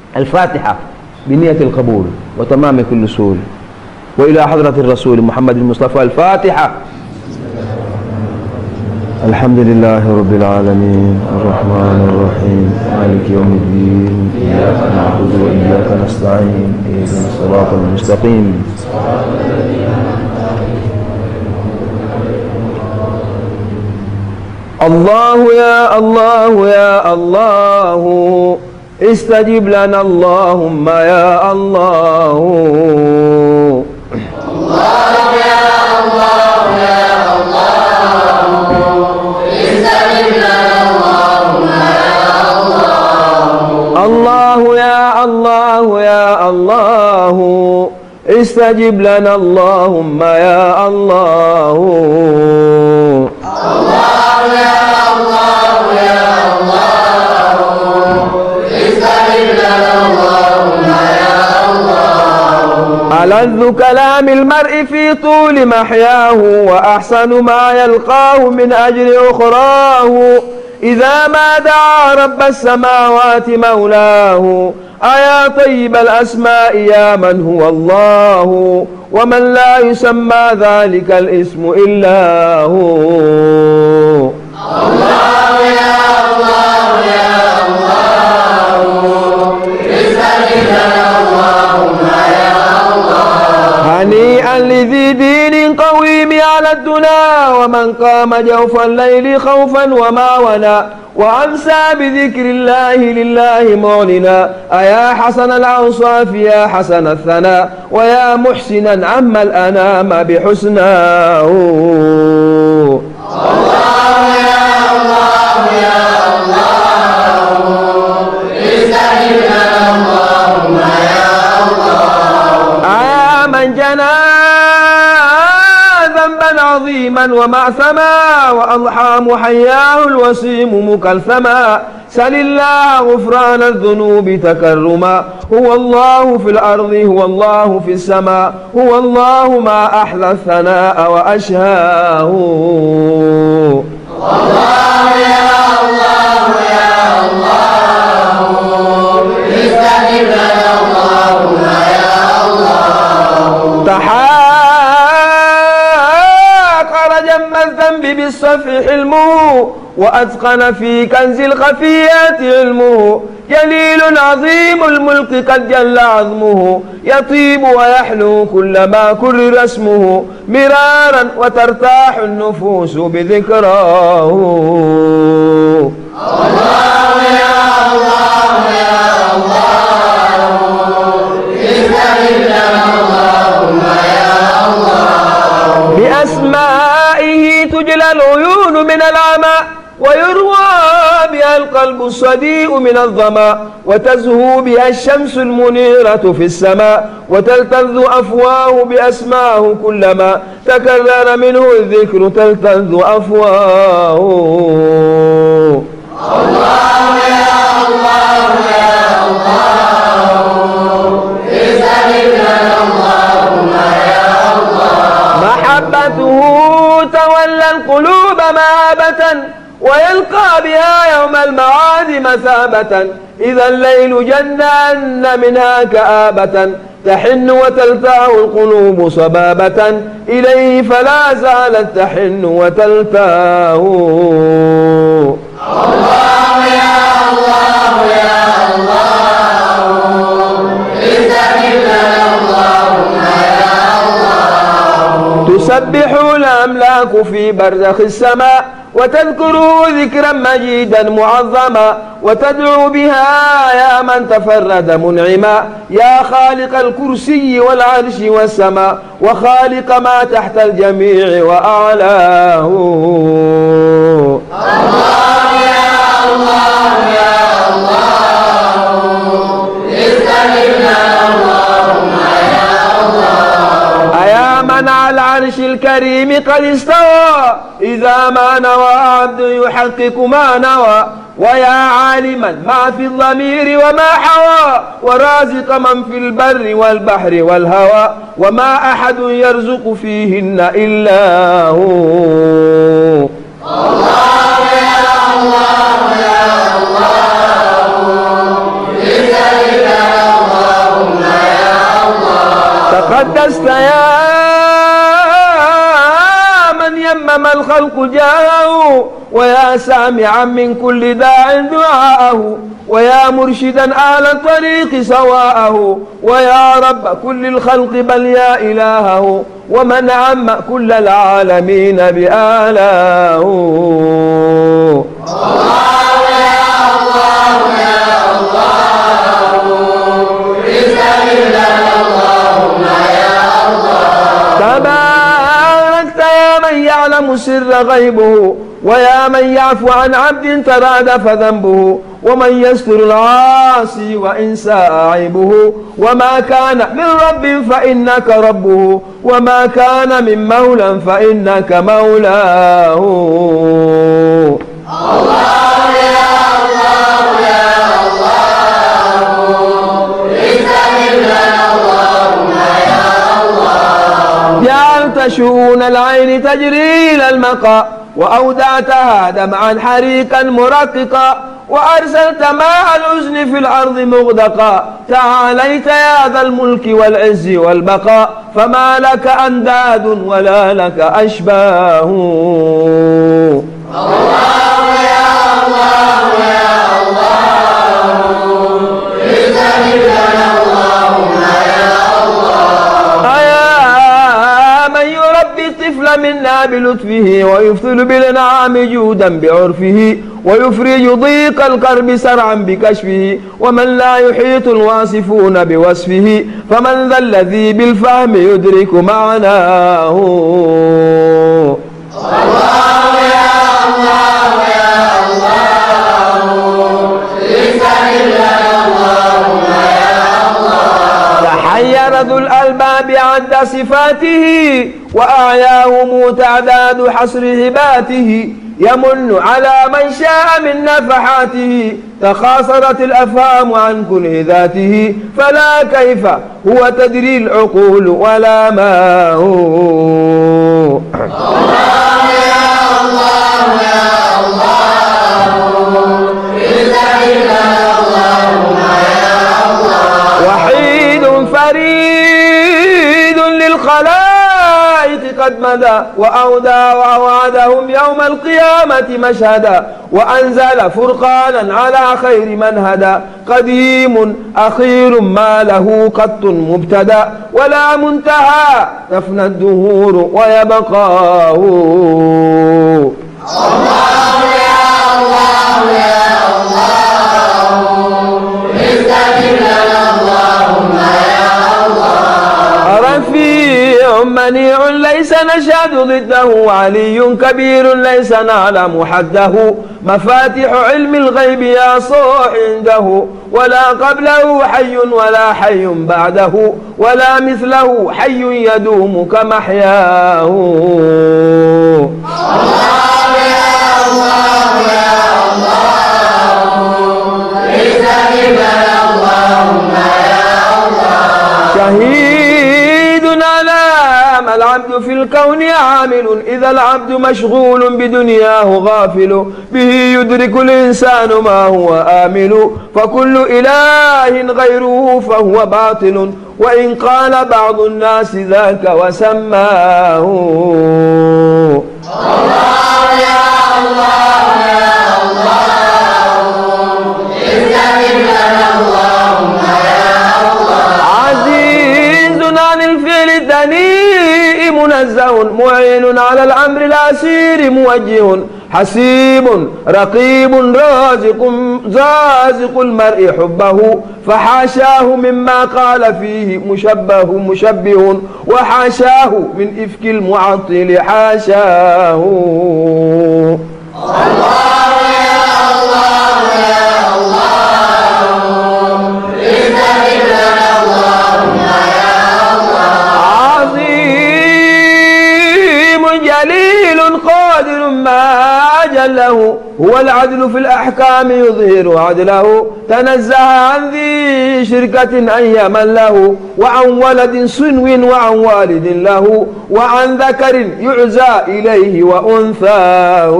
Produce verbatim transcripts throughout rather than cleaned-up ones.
الفاتحة بنية القبول وتمام كل سول. وإلى حضرة الرسول محمد المصطفى الفاتحة. الحمد لله رب العالمين الرحمن الرحيم مالك يوم الدين إياك نعبد وإياك نستعين اهدنا الصراط المستقيم. الله يا الله يا الله استجب لنا اللهم يا الله. الله يا الله يا الله استجب لنا اللهم يا الله. الله يا الله يا الله استجب لنا اللهم يا الله. الله يا الله يا الله استجب لنا اللهم يا الله. ألذ كلام المرء في طول محياه وأحسن ما يلقاه من أجل أخراه إذا ما دعا رب السماوات مولاه. أيا طيب الأسماء يا من هو الله ومن لا يسمى ذلك الاسم إلا هو. الله يا الله يا الله استجب لنا اللهم يا الله. هنيئا لذي دين قويم على الدنا ومن قام جوف الليل خوفا وما ونا وأمسى بذكر الله لله معلنا. أيا حسن الأوصاف يا حسن الثناء ويا محسنا عم الأنام بحسناه. الله يا الله يا الله استجب لنا اللهم يا الله. أيا من جنى ذنبا عظيما ومعثما وأضحى محياه الوسيم مكلثما سل الله غفران الذنوب تكرما. هو الله في الأرض هو الله في السماء هو الله ما أحلى الثناء وأشهاه. الله يا الله يا الله استجب لنا اللهم يا الله. تحاقر جم الذنب بالصفح حلمه وأتقن في كنز الخفيات علمه. جليل عظيم الملك قد جل عظمه يطيب ويحلو كلما كرر اسمه مرارا وترتاح النفوس بذكراه. الله يا الله يا الله استجب لنا اللهم يا الله. بأسمائه تجلى العيون من العمى ويروى بها القلب الصديء من الظما وتزهو بها الشمس المنيرة في السماء وتلتذ أفواه بأسماه كلما تكرر منه الذكر تلتذ أفواه. الله يا الله يا الله استجب لنا اللهم يا الله. محبته تولى القلوب مهابة ويلقى بها يوم المعاد مثابة. إذا الليل جنان منها كآبة تحن وتلتاه القلوب صبابة إليه فلا زالت تحن وتلتاه. الله يا الله يا الله استجب لنا اللهم يا الله. تسبح الأملاك في برزخ السماء وتذكره ذكرا مجيدا معظما وتدعو بها يا من تفرد منعما يا خالق الكرسي والعرش والسماء وخالق ما تحت الجميع وأعلاه. الله يا الله يا الله استجب لنا اللهم يا الله. أيا من على العرش الكريم قد استوى إذا ما نوى عبد يحقق ما نوى ويا عالما ما في الضمير وما حوى ورازق من في البر والبحر والهوى وما أحد يرزق فيهن إلا هو. الله يا الله يا الله استجب لنا قدست يا من يمم الخلق جاءه ويا سامعا من كل داع دعاءه ويا مرشدا أهل الطريق سواءه ويا رب كل الخلق بل يا إلهه ومن عم كل العالمين بآلاه. الله يا الله يا الله استغفر لنا اللهم يا الله. تباركت يا من يعلم سر غيبه ويا من يعفو عن عبد ترادف ذنبه ومن يستر العاصي وإن ساء عيبه وما كان من رب فإنك ربه وما كان من مولى فإنك مولاه. الله يا الله يا الله استغفر لنا اللهم يا الله. جعلت شؤون العين تجري إلى المقى وأودعتها دمعا حريقا مرققا وأرسلت ماء الحزن في الأرض مغدقا. تعاليت يا ذا الملك والعز والبقاء فما لك أنداد ولا لك أشباه. الله يا الله يا الله استغفر لنا اللهم يا الله. أيا من يربي الطفل منا بلطفه ويفضل بالانعام جودا بعرفه ويفرج ضيق الكرب سرعا بكشفه ومن لا يحيط الواصفون بوصفه فمن ذا الذي بالفهم يدرك معناه. الله يا الله يا الله استغفر لنا اللهم يا الله. تحير ذو الألباب عد صفاته وأعياهم تعداد حصر هباته يمن على من شاء من نفحاته تخاصرت الأفهام عن كنه ذاته فلا كيف هو تدري العقول ولا ما هو. الله يا الله يا الله استغفر لنا اللهم يا الله. وحيد فريد للخلائق قد مدى وأودى وأوعدهم يوم القيامة مشهدا وأنزل فرقانا على خير من هدى قديم أخير ما له قط مبتدى ولا منتهى تفنى الدهور ويبقاه. الله يا الله يا الله استغفر لنا اللهم يا الله. رفيع منيع ليس نشهد ضده علي كبير ليس نعلم حده مفاتح علم الغيب يا صاح عنده ولا قبله حي ولا حي بعده ولا مثله حي يدوم كمحياه. الله يا الله يا الله استغفر لنا اللهم يا الله. شهيد على ما العبد في الكون عامل إذا العبد مشغول بدنياه غافل به يدرك الإنسان ما هو آمل فكل إله غيره فهو باطل وإن قال بعض الناس ذاك وسماه. الله يا الله يا الله استغفر لنا اللهم يا الله. عزيز عن الفعل الدنيء منزه معين على الأمر العسير موجه حسيب رقيب رازق رازق المرء حبه فحاشاه مما قال فيه مشبه مشبه وحاشاه من إفك المعطل حاشاه. الله يا الله يا الله استغفر لنا اللهم يا الله. عظيم جليل قادر ما جله هو العدل في الأحكام يظهر عدله تنزه عن ذي شركة أن يمن له وعن ولد صنو وعن والد له وعن ذكر يعزى إليه وأنثاه.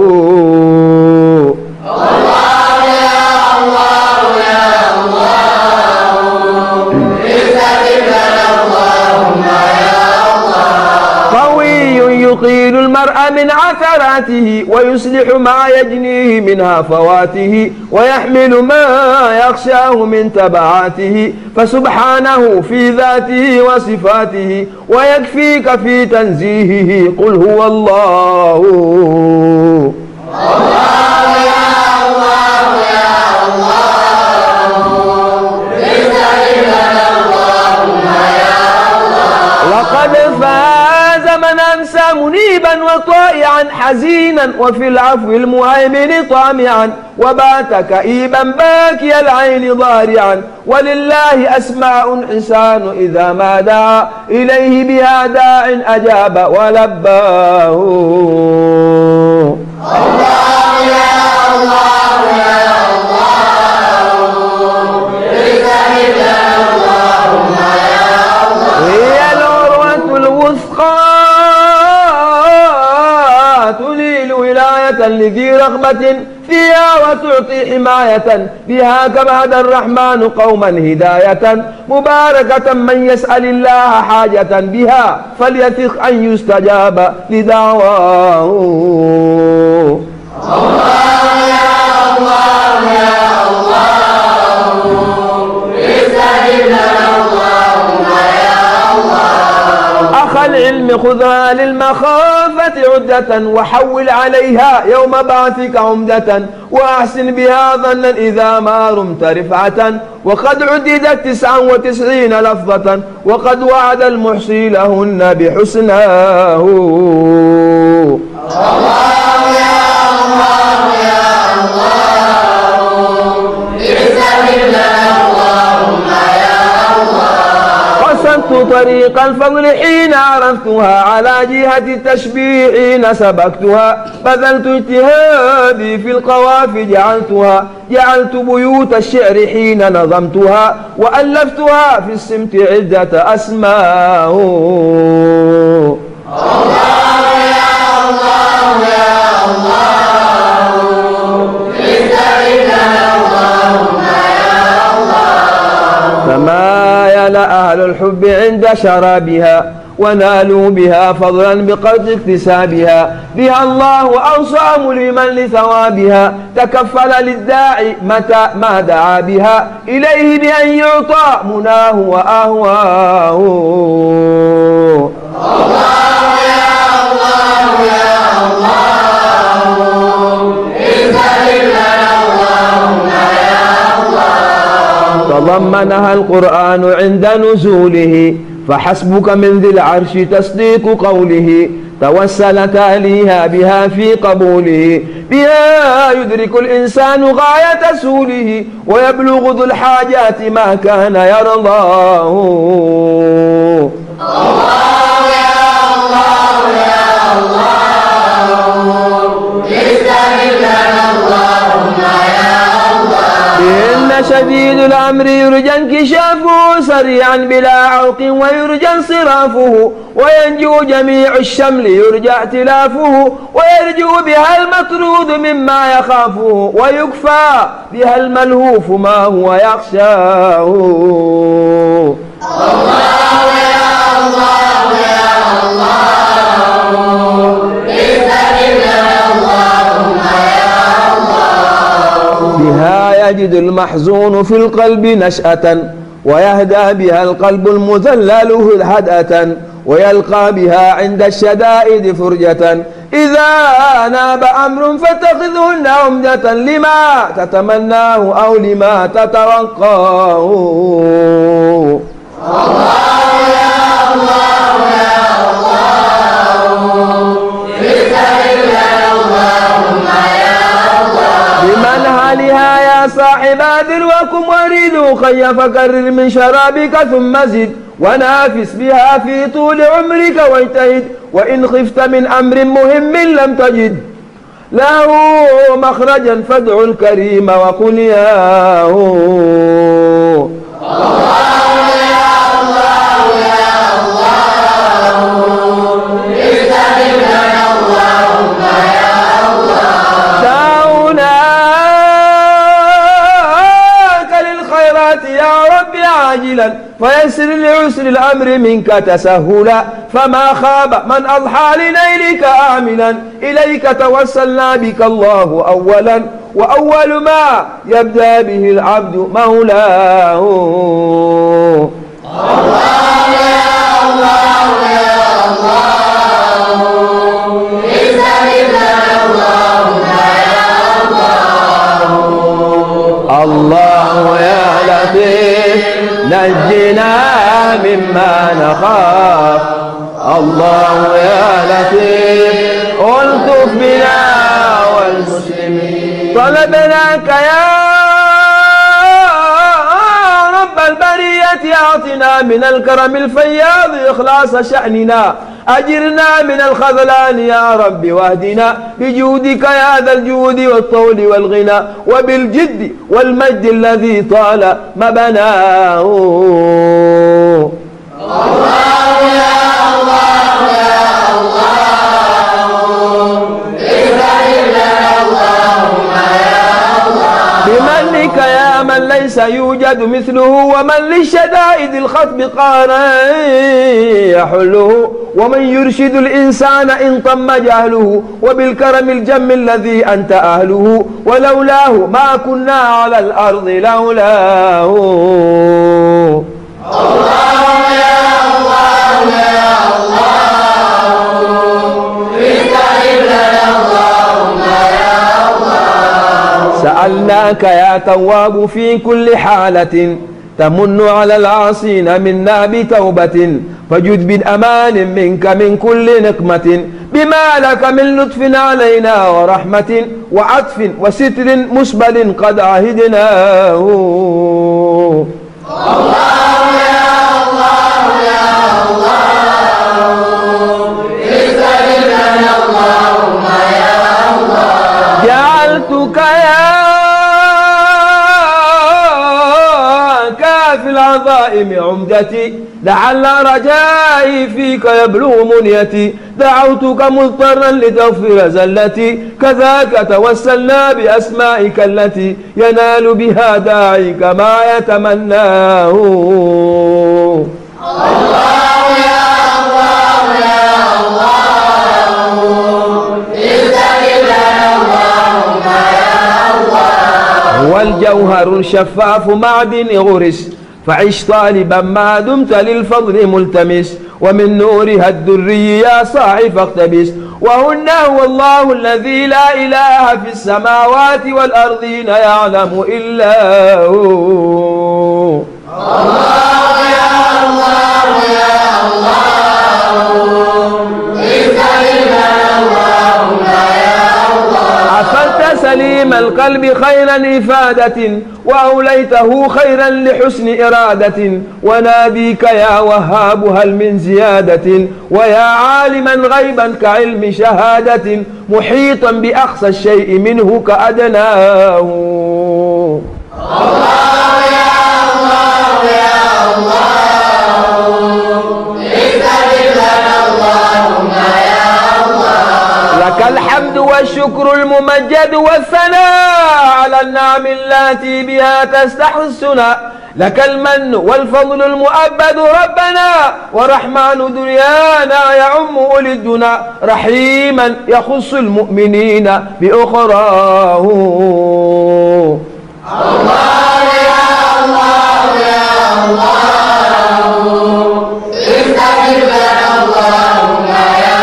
الله يا الله يا الله استغفر لنا اللهم المرء من عثراته ويصلح ما يجنيه من هفواته ويحمل ما يخشاه من تبعاته فسبحانه في ذاته وصفاته ويكفيك في تنزيهه قل هو الله الله يا الله يا الله ليس إلا اللهم يا الله. وقد فاز من أمسى منيبا وطائعا حزينا وفي العفو المهيمن طامعا وبات كئيبا باكي العين ضارعا ولله أسماء حسان إذا ما دعا إليه بها داع أجاب ولباه. الله يا الله يا الله ليس إلا اللهم يا الله. هي العروة الوثقى تنيل ولاية لذي رغبة فيها وتعطي حماية بها كما هدى الرحمن قوما هداية مباركة من يسأل الله حاجة بها فليثق أن يستجاب لدعواه. الله يا الله يا الله ليس إلا اللهم يا الله. أخا العلم خذها للمخافة عدة وحول عليها يوم بعثك عمدة وأحسن بها ظنا إذا ما رمت رفعة وقد عددت تسعا وتسعين لفظة وقد وعد المحصي لهن بحسناه. الله يا الله يا الله ليس إلا اللهم يا الله. قصدت طريق الفضل حين عرفتها على جهة التشبيع حين سبكتها بذلت اجتهادي في القوافي جعلتها جعلت بيوت الشعر حين نظمتها وألفتها في السمت عدة أسماء. الله يا الله يا الله ليس إلا اللهم يا الله. تمايل أهل الحب عند شرابها ونالوا بها فضلا بقدر اكتسابها بها الله أوصى ملما لثوابها تكفل للداعي متى ما دعا بها إليه بأن يعطى مناه وأهواه. الله يا الله يا الله ليس إلا اللهم يا الله. تضمنها القرآن عند نزوله فحسبك من ذي العرش تصديق قوله توسل تاليها بها في قبوله بها يدرك الإنسان غاية سوله ويبلغ ذو الحاجات ما كان يرضاه. الله يا الله يا الله ليس إلا اللهم يا الله. إن شديد الأمر يرجى انكشافه سريعا بلا عوق ويرجى انصرافه وينجو جميع الشمل يرجى ائتلافه ويرجو بها المطرود مما يخافه ويكفى بها الملهوف ما هو يخشاه. الله يا الله يا الله ليس إلا اللهم يا الله. بها يجد المحزون في القلب نشأة ويهدى بها القلب المذلل هدأة ويلقى بها عند الشدائد فرجة إذا ناب أمر فاتخذهن عمدة لما تتمناه أو لما تتوقاه. الله يا الله يا الله ليس إلا اللهم يا الله. بمنهلها يا صاحب ذروكم وريدوا خي فكرر من شرابك ثم زد ونافس بها في طول عمرك واجتهد وإن خفت من أمر مهم لم تجد له مخرجا فادع الكريم وقل ياه. الله يا الله يا الله ليس إلا اللهم يا الله. دعوناك للخيرات يا رب عاجلا فيسر لعسر الأمر منك تسهلا، فما خاب من أضحى لنيلك آملا، إليك توسلنا بك الله أولا، وأول ما يبدأ به العبد مولاه. الله يا الله يا الله، استجب لنا اللهم يا الله. الله يا لطيف نجنا مما نخاف، الله يا لطيف الطف بنا والمسلمين. طلبناك يا رب البرية أعطنا من الكرم الفياض إخلاص شأننا، أجرنا من الخذلان يا رب واهدنا بجودك يا ذا الجود والطول والغنى، وبالجد والمجد الذي طال مبناه. الله يا الله يا الله، استجب لنا اللهم يا الله. بمنك يا من ليس يوجد مثله، ومن للشدائد الخطب قارا يحله، ومن يرشد الإنسان إن طم جهله، وبالكرم الجم الذي أنت أهله، ولولاه ما كنا على الأرض لولاه. الله يا الله يا الله، استجب لنا اللهم يا الله. سألناك يا تواب في كل حالة تمن على العاصين منا بتوبة، فجد بالأمان منك من كل نقمة، بما لك من لطف علينا ورحمة وعطف وستر مسبل قد عهدناه. الله يا الله يا الله، استجب لنا اللهم يا الله. جعلتك يا كافي العظائم عمدتي، لعل رجائي فيك يبلغ منيتي، دعوتك مضطرا لتغفر زلتي، كذاك توسلنا بأسمائك التي ينال بها داعيك ما يتمناه. الله يا الله يا الله، استجب لنا اللهم يا الله. هو الجوهر الشفاف معدن غرس، فعش طالبا ما دمت للفضل ملتمس، ومن نورها الدري يا صاحي فاقتبس، وهن هو الله الذي لا إله في السماوات والأرضين يعلم إلا هو. الله يا الله يا الله، استجب لنا اللهم يا الله. عفلت سليم القلب خيرا إفادة، وأوليته خيرا لحسن إرادة، وناديك يا وهاب هل من زيادة، ويا عالما غيبا كعلم شهادة، محيطا بأقصى الشيء منه كأدناه. الله يا الله يا الله، استجب لنا اللهم يا الله. لك الحمد والشكر الممجد والثناء على النعم التي بها تستحسنا، لك المن والفضل المؤبد ربنا، ورحمن دنيانا يعم أولي الدنا، رحيما يخص المؤمنين بأخراه. الله يا الله يا الله، استجب لنا اللهم يا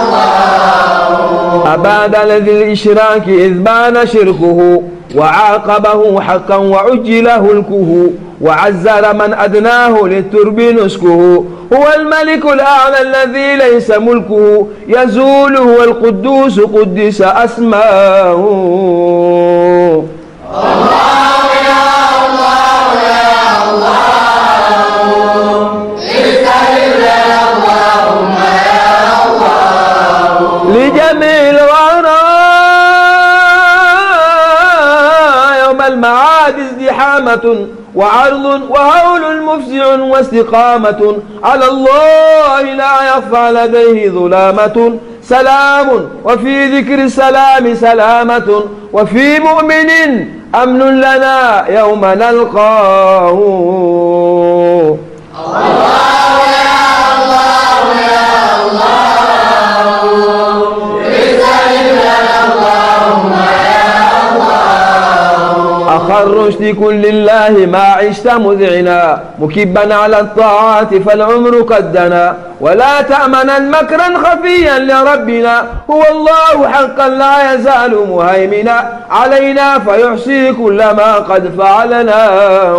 الله. أباد لذي الإشراك إذ بان شركه، وعاقبه حقا وعجل هلكه، وعزر من أدناه للترب نسكه، هو الملك الأعلى الذي ليس ملكه يزول، هو القدوس قدس أسماه. الله يا الله يا الله، استجب لنا اللهم يا الله. لجميع الورى يوم المعاد ازدحامة، وعرض وهول مفزع واستقامة، على الله لا يخفى لديه ظلامة، سلام وفي ذكر السلام سلامة، وفي مؤمن أمن لنا يوم نلقاه. الرشد كن لله ما عشت مذعنا مكبا على الطاعات فالعمر قد دنا ولا تأمنا مكرا خفيا لربنا هو الله حقا لا يزال مهيمنا علينا فيحصي كل ما قد فعلناه.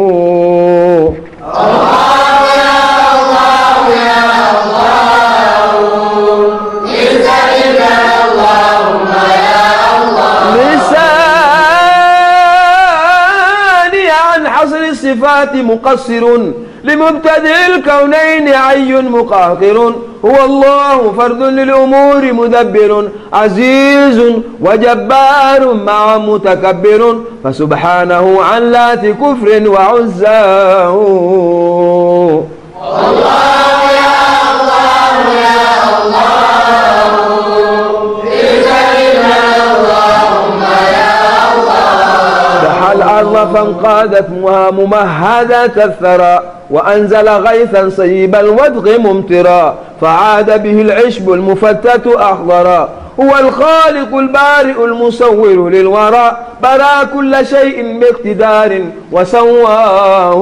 الله يا الله يا الله لسانك اللهم يا الله لساني عن حصر الصفات مقصر لمبتدئ الكونين عي مقهقر هو الله فرد للأمور مدبر عزيز وجبار مع متكبر فسبحانه عن لات كفر وعزاه. الله يا الله يا الله لسانك اللهم يا الله دحى الأرض فانقادتها ممهدة الثرى وأنزل غيثا صيب الودغ ممطرا فعاد به العشب المفتت أخضرا هو الخالق البارئ المصور للورى برا كل شيء باقتدار وسواه.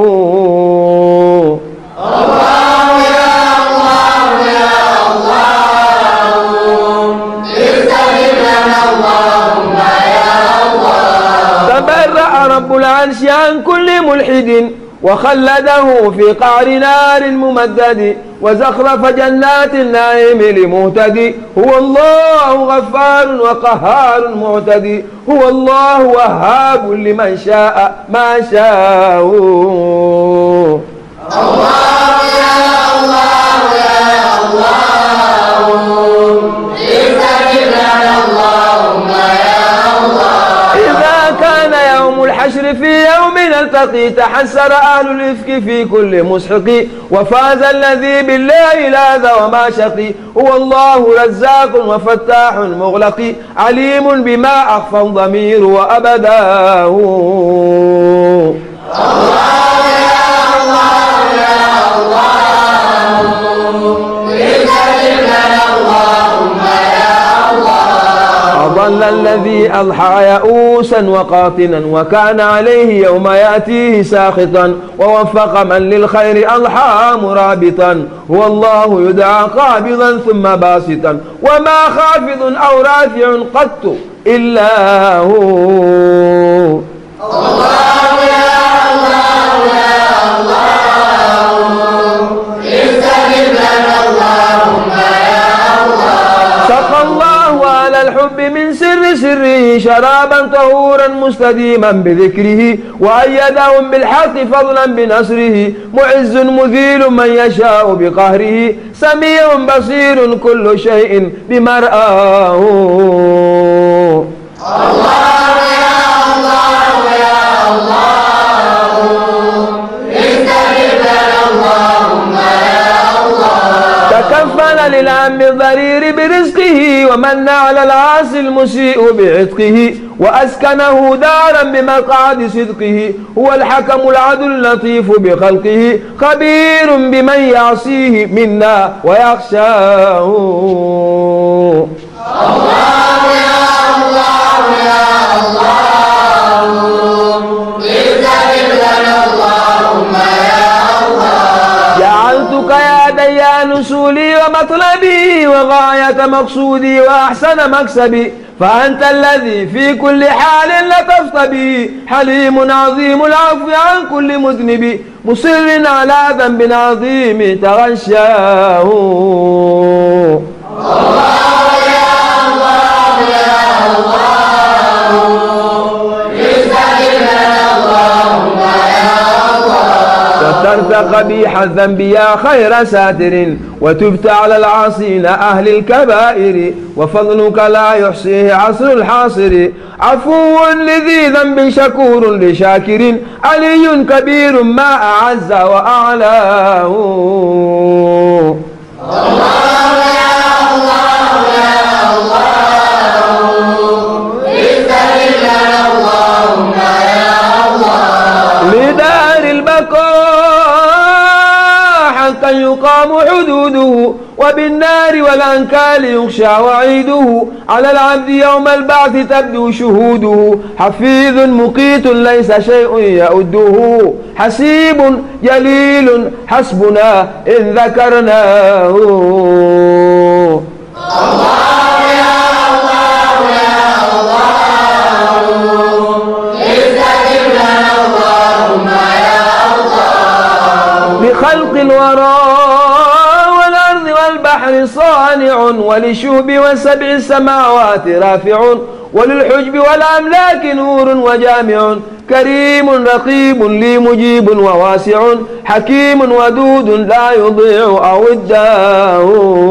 الله يا الله يا الله لسانك اللهم يا الله تبرأ رب العرش عن كل ملحد وخلده في قعر نار ممدد وزخرف جنات النعيم لمهتدي هو الله غفار وقهار معتدي هو الله وهاب لمن شاء ما شاء. الله يا الله يا الله لسانك اللهم يا الله إذا كان يوم الحشر في يوم نلتقي تحسر أهل الإفك في كل مسحق وفاز الذي بالله لاذ وما شقي هو الله رزاق وفتاح مغلق عليم بما أخفى الضمير وأبداه. الله يا الله يا الله لسانك اللهم يا الله أضل الذي أضحى يئوسا وقاطنا وكان عليه يوم يأتيه ساخطا ووفق من للخير أضحى مرابطا هو الله يدعى قابضا ثم باسطا وما خافض أو رافع قط إلا هو. الله يا الله يا الله لسانك اللهم يا الله سقى الله على الحب من سر سره شرابا طهورا مستديما بذكره وأيدهم بالحق فضلا بنصره معز مذيل من يشاء بقهره سميع بصير كل شيء بمرآه. الله يا الله يا الله لسانك اللهم يا الله تكفل للعم الضرير برزقه ومن على العاصي المسيء بعتقه وأسكنه دارا بمقعد صدقه هو الحكم العدل اللطيف بخلقه خبير بمن يعصيه منا ويخشاه. الله يا الله يا الله لسانك اللهم يا الله جعلتك يا ديان سولي ومطلبي وغاية مقصودي وأحسن مكسبي فأنت الذي في كل حال لطفت بي حليم عظيم العفو عن كل مذنب مصر على ذنب عظيم تغشاه. الله يا الله يا الله لسانك اللهم يا الله سترت قبيح الذنب يا خير ساتر وتبت على العاصين أهل الكبائر وفضلك لا يحصيه عصر الحاصر عفو لذي ذنب شكور لشاكر علي كبير ما أعز وأعلاه. الله يا الله يا الله لسانك اللهم يا الله لدار البقاء حقا يقام حدوده وبالنار كالأنكال يخشى وعيده على العبد يوم البعث تبدو شهوده حفيظ مقيت ليس شيء يؤده حسيب جليل حسبنا إن ذكرناه. الله يا الله يا الله استجب لنا اللهم يا الله. بخلق الورى والأرض والبحر صانع ولشوب وسبع السماوات رافع وللحجب والأملاك نور وجامع كريم رقيب لي مجيب وواسع حكيم ودود لا يضيع أوداه.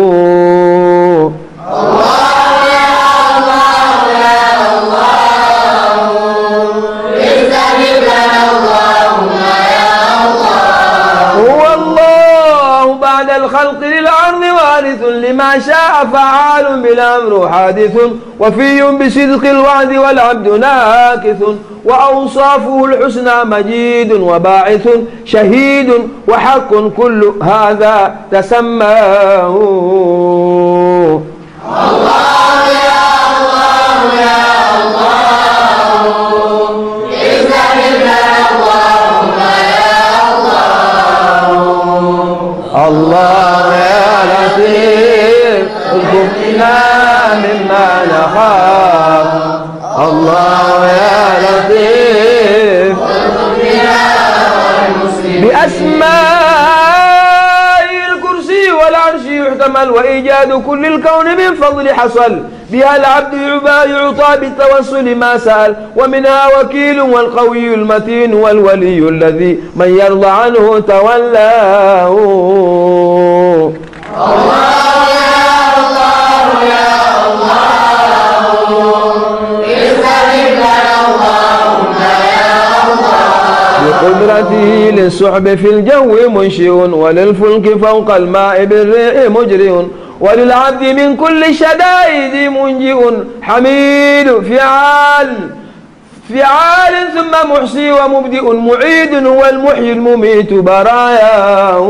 الله يا الله يا الله استجب لنا اللهم يا الله. هو الله بعد الخلق للأرض وارث لما شاء فعال بالأمر حادث وفي بصدق الوعد والعبد ناكث وأوصافه الحسنى مجيد وباعث شهيد وحق كل هذا تسماه. الله يا الله يا الله استجب لنا اللهم يا الله. الله يا لطيف ارزقنا مما نخاف. الله يا لطيف بأسماء الكرسي والعرش يحتمل وإيجاد كل الكون من فضل حصل بها العبد يعطى بالتوسل ما سأل ومنها وكيل والقوي المتين والولي الذي من يرضى عنه تولاه. الله يا الله يا الله استجب لنا اللهم يا الله. بقدرته للسحب في الجو منشئ وللفلك فوق الماء بالريح مجرئ وللعبد من كل شدائد منجئ حميد فعال فعال ثم محصي ومبدئ معيد هو المحيي المميت براياه.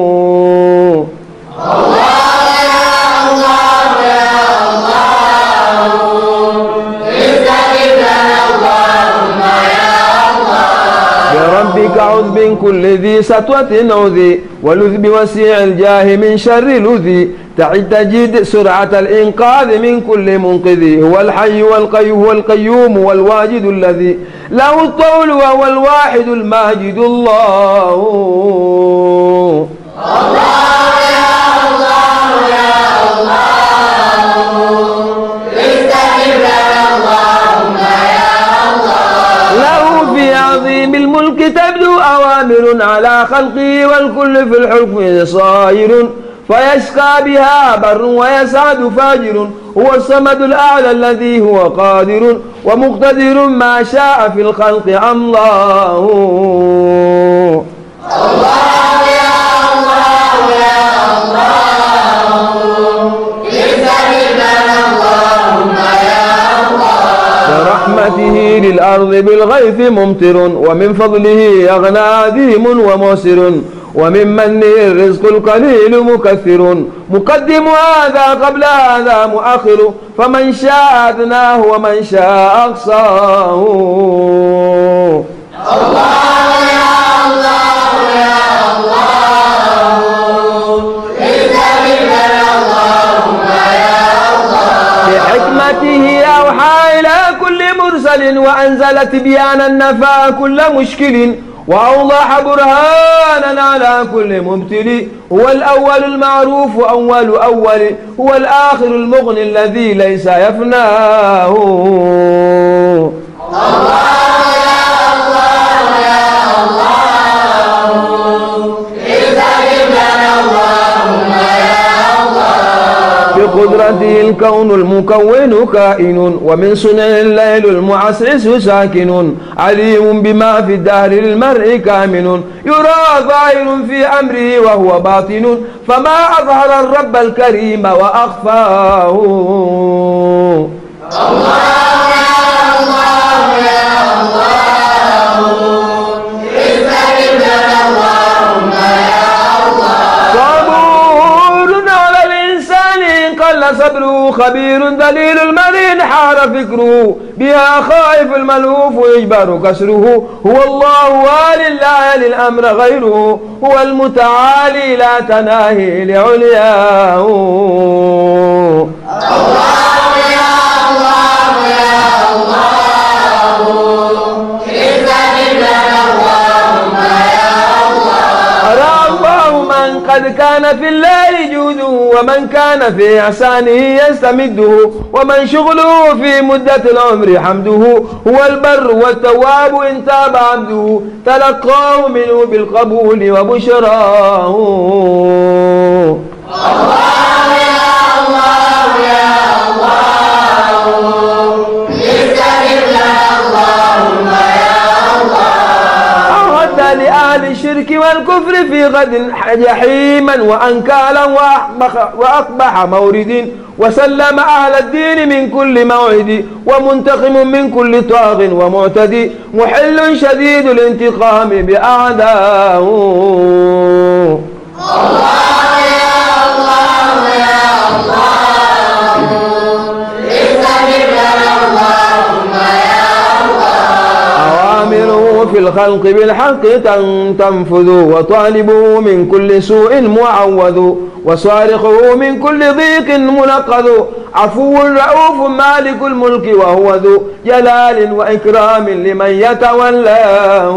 الله يا الله يا الله استجب لنا اللهم يا الله. بربك عذ من كل ذي سطوة عذي ولذ بوسيع الجاه من شر لذي تعد تجد سرعة الإنقاذ من كل منقذ هو الحي والقيوم هو القيوم والواجد الذي له الطول وهو الواحد الماجد الله. الله يا الله يا الله استجب لنا اللهم يا الله. له في عظيم الملك تبدو أوامر على خلقه والكل في الحكم صائر فيشقى بها بر ويسعد فاجر هو الصمد الأعلى الذي هو قادر ومقتدر ما شاء في الخلق الله. الله يا الله يا الله استجب لنا اللهم يا الله. برحمته للأرض بالغيث ممطر ومن فضله يغنى عظيم وموسر ومن منه الرزق القليل مكثر مقدم هذا قبل هذا مؤخر فمن شاء أدناه ومن شاء أقصاه. الله يا الله يا الله استجب لنا اللهم يا الله. بحكمته أوحى إلى كل مرسل وأنزل تبيانا نفى كل مشكل وأوضح برهانا على كل مبتل هو الأول المعروف أول أول هو الآخر المغني الذي ليس يفناه. الله يا الله يا الله استجب لنا اللهم يا الله. بقدرته الكون المكون كائن ومن صنع الليل المعسعس ساكن عليم بما في الدهر للمرء كامن يرى ظاهر في أمره وهو باطن فما أظهر الرب الكريم وأخفاه. الله يا الله يا الله استجب لنا اللهم يا الله. صبور على الإنسان إن ذليل المرين حار فكره بها خائف الملهوف يجبر كسره هو الله والي لا يلي الأمر غيره هو المتعالي لا تناهي لعلياه الله يا الله يا الله استجب لنا اللهم يا الله. أرى الله من قد كان في الله جوده ومن كان في إحسانه يستمده ومن شغله في مدة العمر حمده هو البر والتواب إن تاب عبده تلقاه منه بالقبول وبشراه. الله يا الله يا الله استجب لنا اللهم يا الله. أعد لأهل الشرك والكفر في غد جحيما وأنكالا وأقبح, وأقبح مورد وسلم أهل الدين من كل موعد ومنتقم من كل طاغ ومعتدي محل شديد الانتقام بأعداه. الله يا الله يا الله استجب لنا اللهم يا الله. أوامره في الخلق بالحق تنفذ وطالبه من كل سوء معوذ وصارخه من كل ضيق منقذ عفو رؤوف مالك الملك وهو ذو جلال وإكرام لمن يتولاه.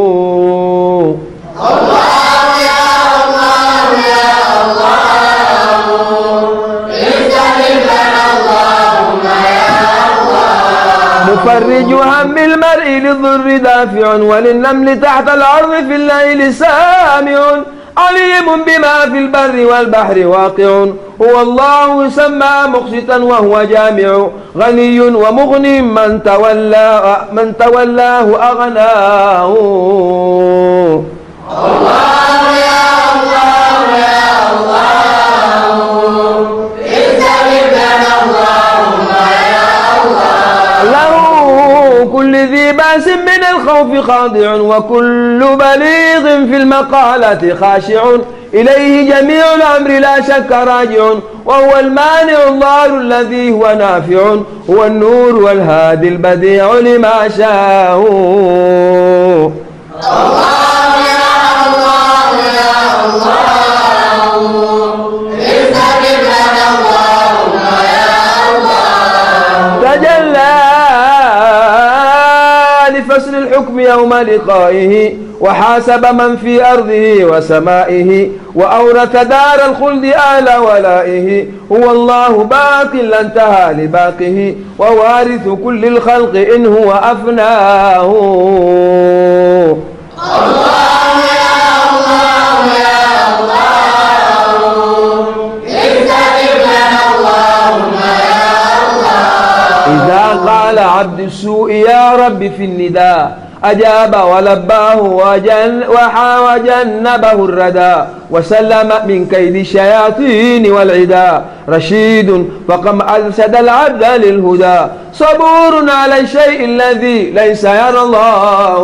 الله يا الله يا الله استجب لنا اللهم يا الله. مفرج هم المرء للضر دافع وللنمل تحت الأرض في الليل سامع عليم بما في البر والبحر واقع هو الله يسمى مقسطا وهو جامع غني ومغني من تولى من تولاه أغناه. الله يا الله يا الله استجب لنا اللهم يا الله. له كل ذي باس من الخوف خاضع وكل بليغ في المقالة خاشع إليه جميع الأمر لا شك راجع وهو المانع الضار الذي هو نافع هو النور والهادي البديع لما شاء. الله يا الله يا الله استجب لنا اللهم يا الله. تجلى لفصل الحكم يوم لقائه وحاسب من في أرضه وسمائه وأورث دار الخلد آل ولائه هو الله باق لا انتهى لباقه ووارث كل الخلق إن هو أفناه. الله يا الله يا الله استجب لنا اللهم يا الله. إذا قال عبد السوء يا رب في النداء أجاب ولباه وجن وجنبه الردى وسلم من كيد الشياطين والعدا رشيد فقم أرشد العبد للهدى صبور على الشيء الذي ليس يرى الله.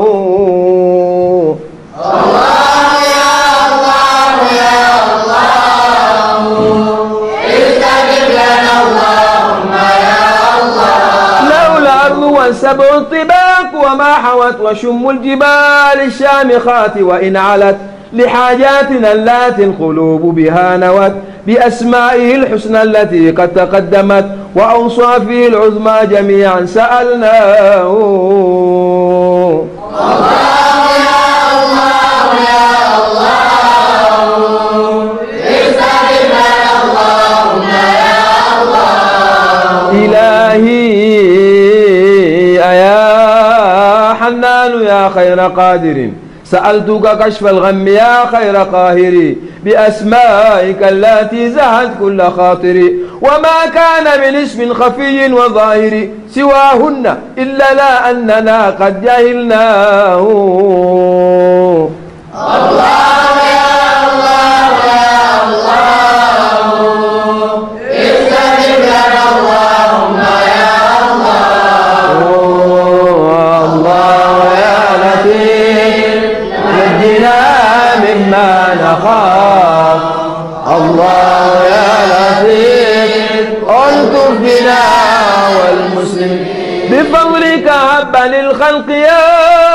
الله يا الله يا الله استجب لنا اللهم يا الله. له الأرض والسبع الطباق وما حوت وشم الجبال الشامخات وإن علت لحاجاتنا اللاتي القلوب بها نوت بأسمائه الحسنى التي قد تقدمت وأوصافه العظمى جميعا سألناه. الله يا الله يا الله استجب لنا اللهم يا الله. إلهي أيا حنان يا خير قادر سألتك كشف الغم يا خير قاهر بأسمائك التي زهت كل خاطر وما كان من اسم خفي وظاهر سواهن إلا لا أننا قد جهلناه. الله يا الله يا الله استجب لنا اللهم يا الله. الله يا لطيف نجنا مما نخاف الله يا لطيف ألطف بنا بفضلك هب للخلق يا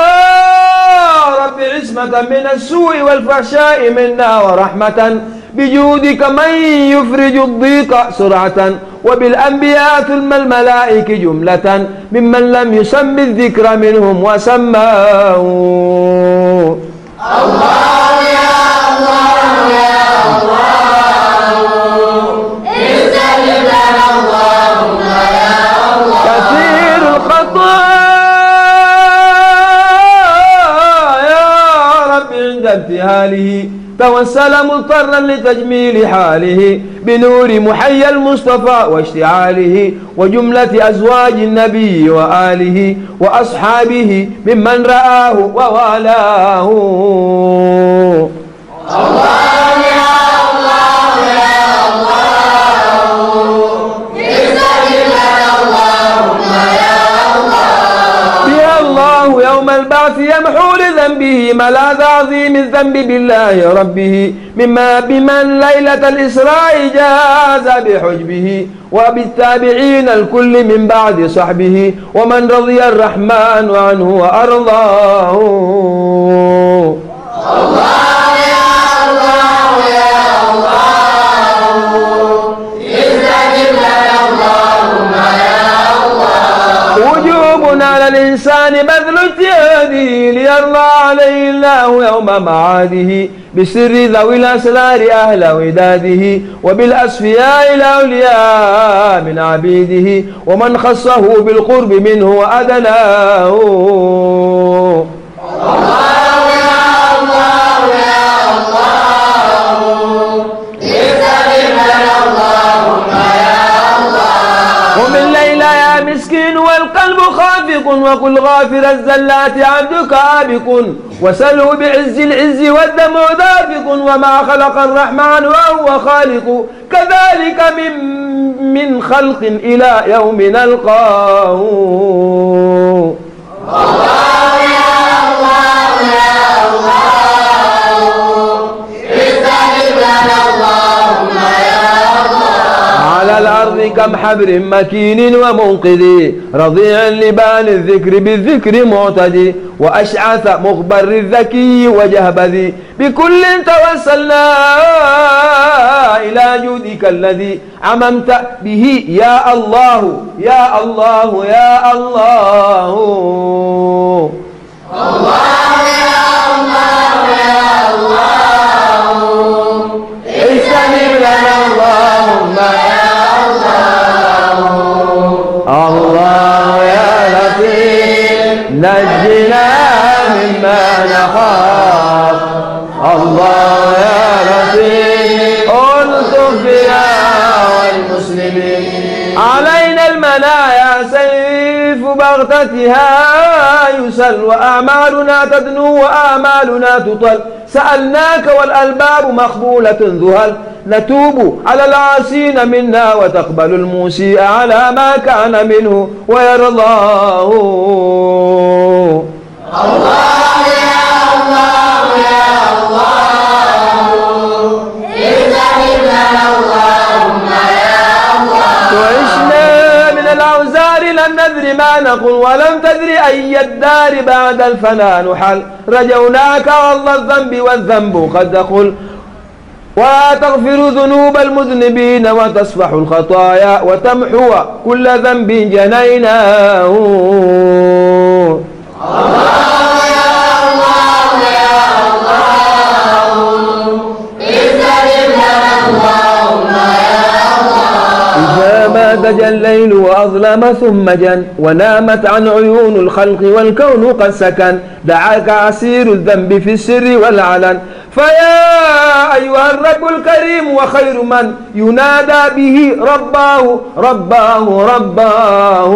رب عصمة من السوء والفحشاء منا ورحمة بجودك من يفرج الضيق سرعة وبالأنبياء ثم الملائكة جملة ممن لم يسم الذكر منهم وسماه. الله يا الله يا الله استجب لنا اللهم يا الله. كثير الخطايا يا رب عند ابتهاله توسل مضطرا لتجميل حاله بنور محيى المصطفى واشتعاله وجملة أزواج النبي وآله وأصحابه ممن رآه ووالاه. الله يا الله يا الله استجب لنا اللهم يا الله. يا الله يوم البعث يمحو لذنبه ملاذ عظيم الذنب بالله ربه مما بمن ليلة الإسراء جاز بحجبه وبالتابعين الكل من بعد صحبه ومن رضي الرحمن عنه وأرضاه. الله يا الله يا الله استجب لنا اللهم يا الله. وجوب على الإنسان بذل اجتهاده ليرضى عليه الله يوم معاده بسر ذوي الأسرار أهل وداده وبالأصفياء الأولياء من عبيده ومن خصه بالقرب منه وأدناه. الله يا الله يا الله استجب لنا اللهم يا الله. ومن ليلى يا مسكين والقلب خافق وقل غافر الزلات عبدك عابق وسله بعز العز والدمع دافق وما خلق الرحمن وهو خالق كذلك من من خلق إلى يوم نلقاه. الله يا الله يا الله استجب لنا اللهم يا الله. على الأرض كم حبر مكين ومنقذ رضيع لبان الذكر بالذكر معتدي وأشعث مخبر الذكي وجهبذي بكل توسلنا إلى جودك الذي عممت به يا الله يا الله يا الله. الله يا الله يا الله استجب لنا اللهم يا الله. الله يا لطيف نجنا مما نخاف. الله يا لطيف الطف بنا والمسلمين. علينا المنايا سيف بغتتها يسل وأعمالنا تدنو وآمالنا تطل سألناك والألباب مخبولة ذهل نتوب على العاصين منا وتقبل المسيء على ما كان منه ويرضاه. الله يا الله يا الله استجب لنا اللهم يا الله. وعشنا من الأوزار لم ندر ما نقول ولم تدر أي الدار بعد الفناء نحل رجوناك والله الذنب والذنب قد دخل وتغفر ذنوب المذنبين وتصفح الخطايا وتمحو كل ذنب جنيناه. الله يا الله يا الله استجب لنا اللهم يا الله. إذا ما دجى الليل وأظلم ثم جن ونامت عن عيون الخلق والكون قد سكن دعاك عسير الذنب في السر والعلن فيا أيها الرب الكريم وخير من ينادى به رباه رباه رباه.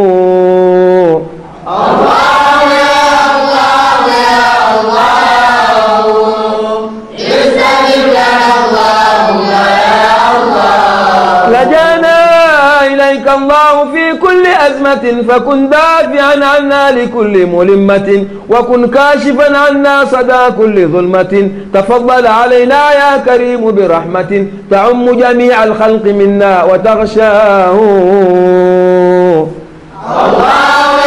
الله يا الله يا الله استجب لنا اللهم يا الله. لجانا إليك الله في كل أزمة فكن دافعا عنا لكل ملمة وكن كاشفا عنا صدى كل ظلمة تفضل علينا يا كريم برحمة تعم جميع الخلق منا وتغشاه. الله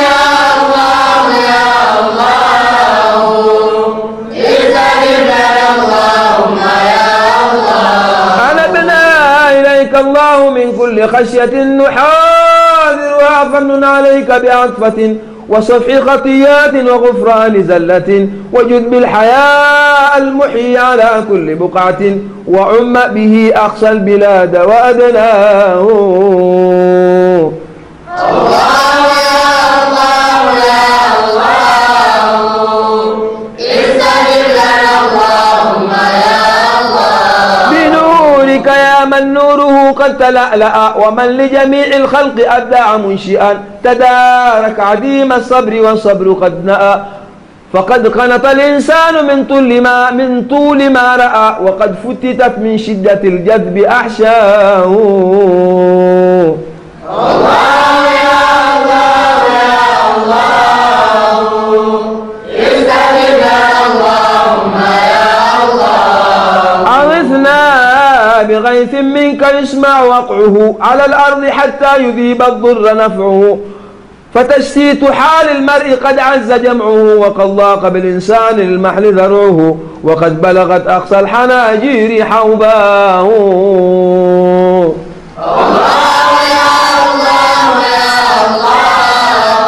عليك بعطفة وصفح خطيات وغفران زلة وجد بالحياء المحيي على كل بقعة وعم به أقصى البلاد وأدناه. الله يا الله يا الله استجب لنا اللهم يا الله. بنورك يا من نوره قد تلألأ ومن لجميع الخلق أبدع منشئا تدارك عديم الصبر والصبر قد نأى فقد قنط الإنسان من طول ما من طول ما رأى وقد فتتت من شدة الجذب أحشاه. الله يا الله يا الله استجب لنا اللهم يا الله. أغثنا بغيث منك يسمع وقعه على الأرض حتى يذيب الضر نفعه فتشتيت حال المرء قد عز جمعه وقد ضاق بالإنسان المحل ذرعه وقد بلغت أقصى الحناجير حوباه. الله يا الله يا الله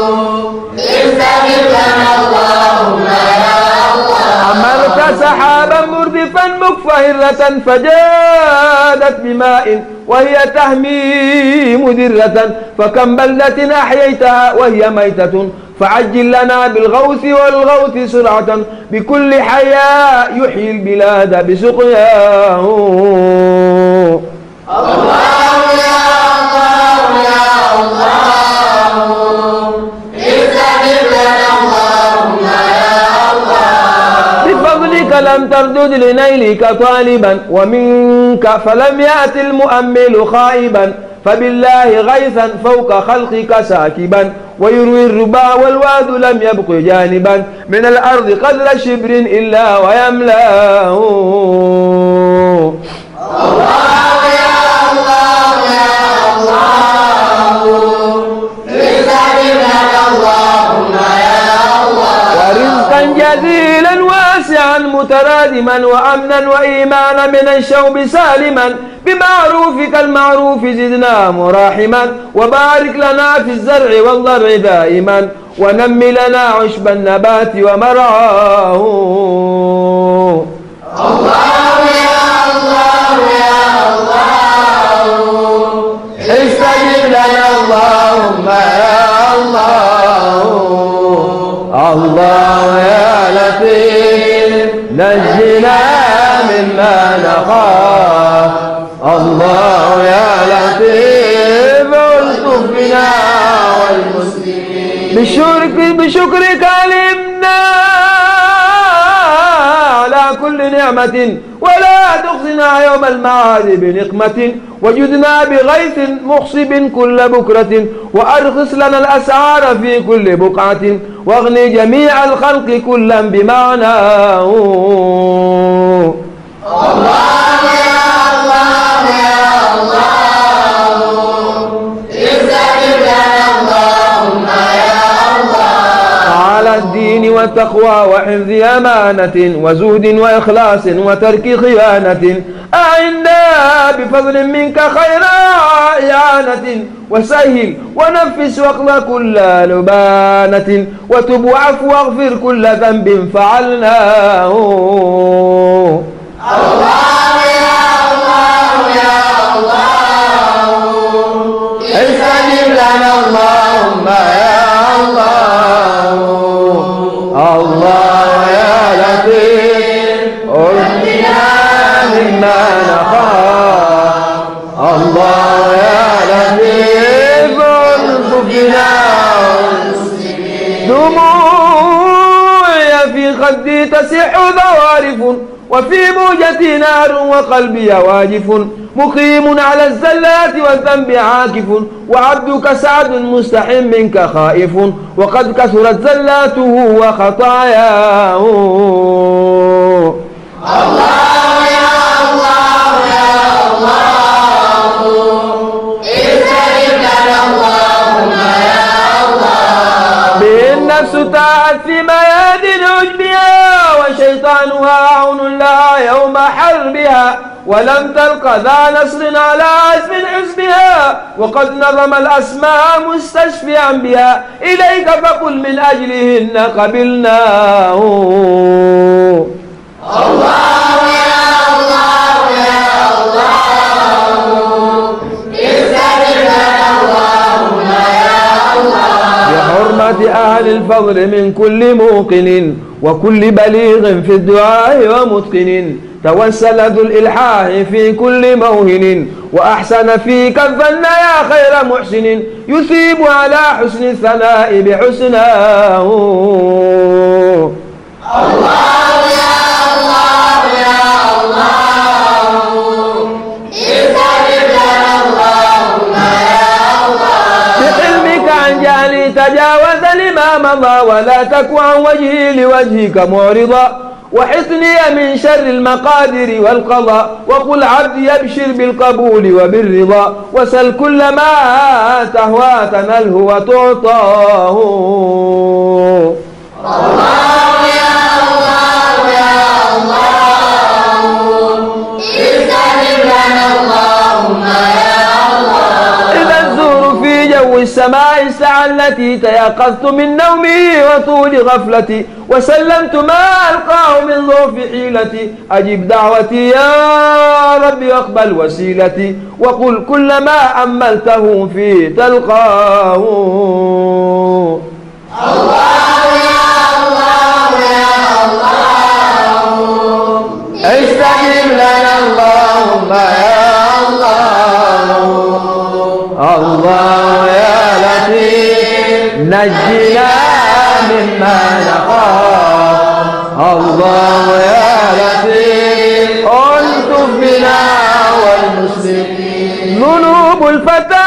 استجب لنا اللهم يا الله. أمرت سحابا مردفا مكفهرة فجادت بماء وهي تهمي مدرة فكم بلدة أحييتها وهي ميتة فعجل لنا بالغوث والغوث سرعة بكل حياء يحيي البلاد بسقياه. الله يا الله يا الله استجب لنا اللهم يا الله. بفضلك لم تردد لنيلك طالبا ومنك فلم يأت المؤمل خائبا فبالله غيثا فوق خلقك ساكبا ويروي الربا والواد لم يبق جانبا من الأرض قدر شبر إلا ويملاه. الله يا الله يا الله استجب لنا اللهم يا الله. ورزقا جزيلا واسعا مترادما وأمنا وإيمانا من الشوب سالما بمعروفك المعروف زدنا مراحما وبارك لنا في الزرع والضرع دائما ونمي لنا عشب النبات ومرعاه. الله يا الله يا الله استجب لنا اللهم يا الله. الله يا لطيف نجنا مما نخاف الله يا لطيف الطف بنا والمسلمين. بشكرك بشكرك علمنا على كل نعمة ولا تخزنا يوم المعاد بنقمة وجدنا بغيث مخصب كل بكرة وأرخص لنا الأسعار في كل بقعة واغني جميع الخلق كلا بمعناه. الله يا الله يا الله استجب لنا اللهم يا الله. على الدين والتقوى وحفظ أمانة وزهد وإخلاص وترك خيانة أعنا بفضل منك خير إعانة وسهل ونفس واقض كل لبانة وتب وعفو واغفر كل ذنب فعلناه. الله يا الله يا الله استجب لنا اللهم يا الله. الله يا لطيف اهدنا مما نخاف الله يا لطيف الطف بنا دموعي في خدي تسح ذوارف وفي موجتي نار وقلبي واجف مقيم على الزلات والذنب عاكف وعبدك سعد مستحم منك خائف وقد كثرت زلاته وخطاياه. الله يا الله يا الله استجب لنا اللهم يا الله. بالنفس تاعت في ميادين عجبها وشيطانها عون لها يوم حربها ولم تلق ذا نصر على عزم حزبها، وقد نظم الأسماء مستشفيا بها، إليك فقل من أجلهن قبلناه. الله يا الله يا الله، استجب لنا اللهم يا الله. بحرمة أهل الفضل من كل موقن وكل بليغ في الدعاء ومتقن، توسل ذو الإلحاح في كل موهن، وأحسن فيك الظن يا خير محسن، يثيب على حسن الثناء بحسناه. الله يا الله يا الله، استجب لنا اللهم يا الله. بحلمك عن جهلي تجاوز لما مضى، ولا تك عن وجهي لوجهك معرضا، وحصني من شر المقادر والقضاء، وقل عبدي يبشر بالقبول وبالرضا، وسل كل ما تهوى تنله وتعطاه. الله يا الله يا الله، استجب لنا اللهم يا الله. إذا الزور في جو السماء الساعة التي تيقظت من نومي وطول غفلتي، وسلمت ما ألقاه من ضعف حيلتي، أجب دعوتي يا رب واقبل وسيلتي، وقل كل ما أملته في تلقاه. الله يا الله يا الله، استجب لنا اللهم يا الله. الله يا لطيف نجنا مما نخاف، الله يا لطيف ألطف بنا والمسلمين. ذنوب الفتى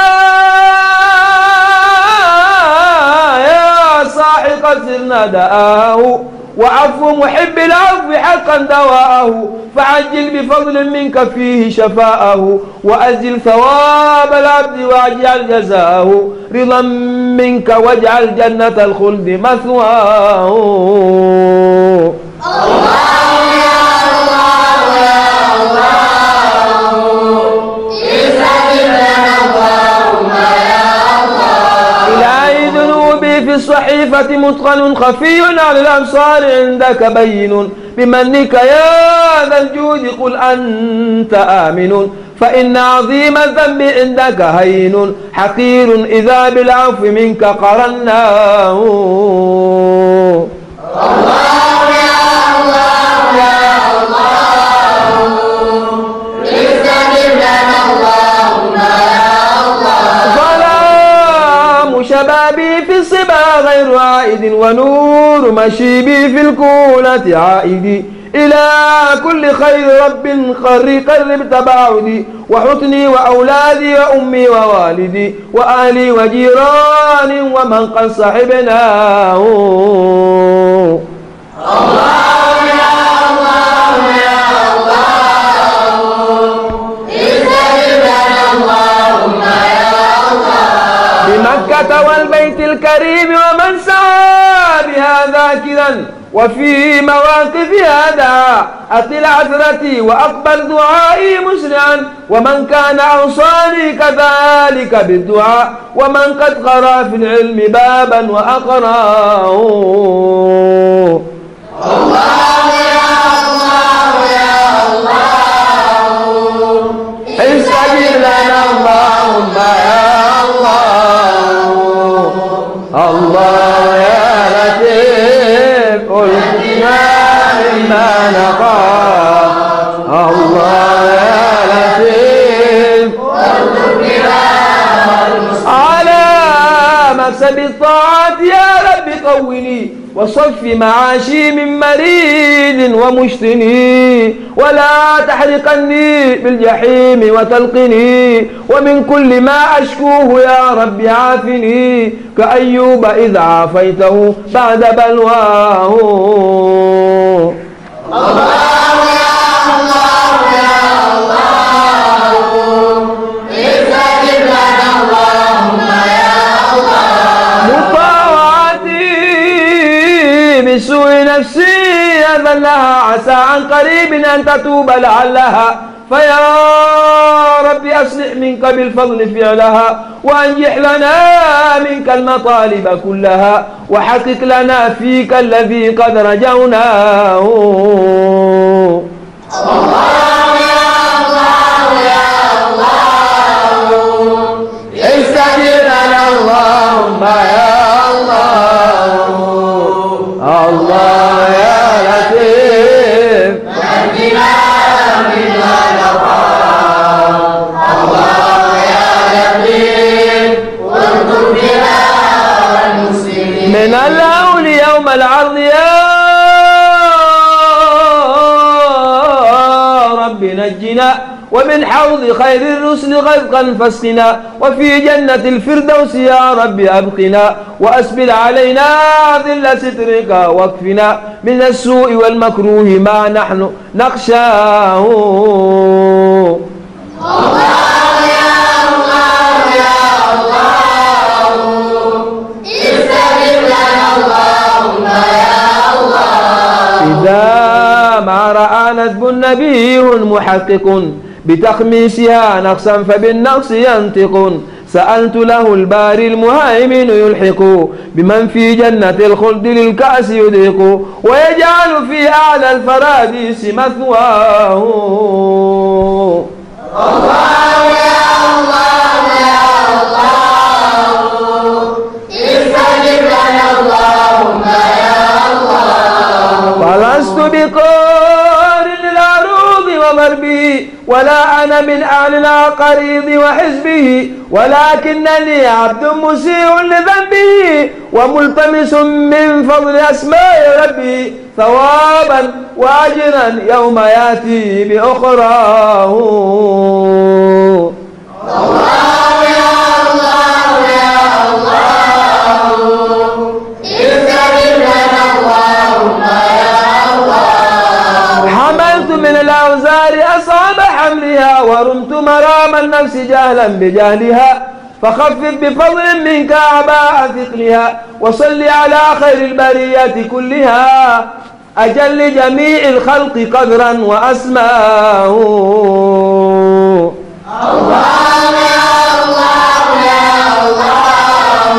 يا صاحق سرنا دآه، وعفو محب العفو حقا دواءه، فعجل بفضل منك فيه شفاءه، وأزل ثواب العبد واجعل جزاءه، رضا منك واجعل جنة الخلد مثواه. الله يا الله يا الله، استجب لنا اللهم يا الله. إلهي ذنوبي في الصحيفة مثقل خفي على الأبصار عندك بين، بمنك يا ذا الجود قل أنت آمن، فإن عظيم الذنب عندك هين، حقير إذا بالعفو منك قرناه. الله يا الله يا الله، استجب لنا اللهم يا الله. ظلام شبابي في الصبا غير عائد، ونور مشيبي في الكولة عائدي، إلى كل خير رب قرب قرب تباعدي، وحطني وأولادي وأمي ووالدي وأهلي وجيراني ومن قد صحبناه. الله يا الله يا الله، استجب لنا اللهم يا الله. بمكة والبيت الكريم ومن سعى بها ذاكرا، وفي مواقفها دعا، أطل عثرتي وأقبل دعائي مسرعا، ومن كان أوصاني كذلك بالدعاء، ومن قد قرأ في العلم بابا وأقراه. الله يا الله يا الله، استجب لنا اللهم يا الله. الله يا لطيف ألقنا مما نخاف، الله يا لطيف على مكسب الطاعات يا رب قوني، وصف معاشي من مريد ومشتني، ولا تحرقني بالجحيم وتلقني، ومن كل ما أشكوه يا رب عافني، كأيوب إذ عافيته بعد بلواه. الله يا الله يا الله، استجب لنا اللهم يا الله. مطاوعتي بسوء نفسي أذلها، عسى عن قريب أن تتوب لعلها، فيا رب أصلح منك بالفضل فعلها، وأنجح لنا منك المطالب كلها، وحقق لنا فيك الذي قد رجوناه. الله يا الله يا الله، استجب لنا اللهم يا الله. الله يا لطيف نجنا مما نخاف، الله يا لطيف والطف بنا والمسلمين. من الهول يوم العرض يا رب نجنا، ومن حوض خير الرسل غرقا فاسقنا، وفي جنة الفردوس يا رب أبقنا، وأسبل علينا ظل سترك واكفنا من السوء والمكروه ما نحن نخشاه. الله يا الله يا الله، استجب لنا اللهم يا الله. إذا ما رأى ندب نبي محقق بتخميسها نقصا فبالنقص ينطق، سألت له الباري المهيمن يلحق بمن في جنة الخلد للكأس يدرك، ويجعل في أعلى الفراديس مثواه. الله يا الله يا الله، استجب لنا اللهم يا الله. فلست بقار للعروض وضربه، ولا أنا من أهل العقاريض وحزبه، ولكنني عبد مسيء لذنبه، وملتمس من فضل أسماء ربي ثوابا وأجرا يوم يأتي بأخراه. الله يا الله يا الله، استجب لنا اللهم يا الله. حملت من الأوزار أصعب حملها، ورمت مرام النفس جهلا بجهلها، فخفف بفضل منك أعباء ثقلها، وصل على خير البرية كلها، أجل جميع الخلق قدرا وأسماه. الله يا الله يا الله،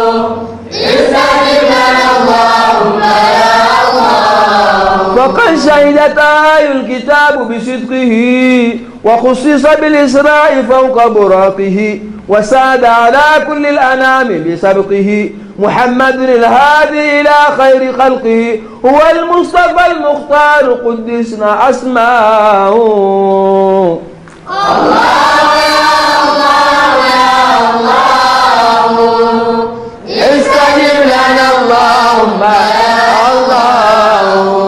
استجب لنا اللهم يا الله. فقد شهدت آي الكتاب بصدقه، وخصص بالإسراء فوق براقه، وساد على كل الأنام بسبقه، محمد الهادي إلى خير خلقه، هو المصطفى المختار قدسنا أسماه. الله يا الله يا الله، استجب لنا اللهم يا الله.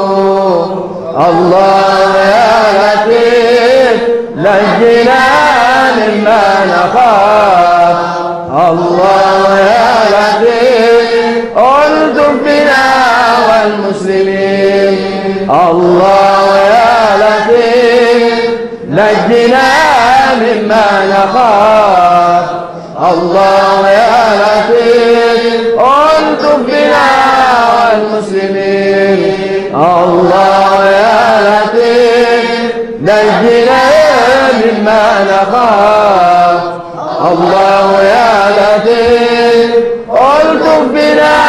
الله يا لطيف نجنا مما نخاف، الله يا لطيف الطف بنا والمسلمين. الله يا لطيف نجنا مما نخاف، الله يا لطيف الطف بنا والمسلمين. الله يا لطيف نجنا مما نخاف، الله يا لطيف الطف بنا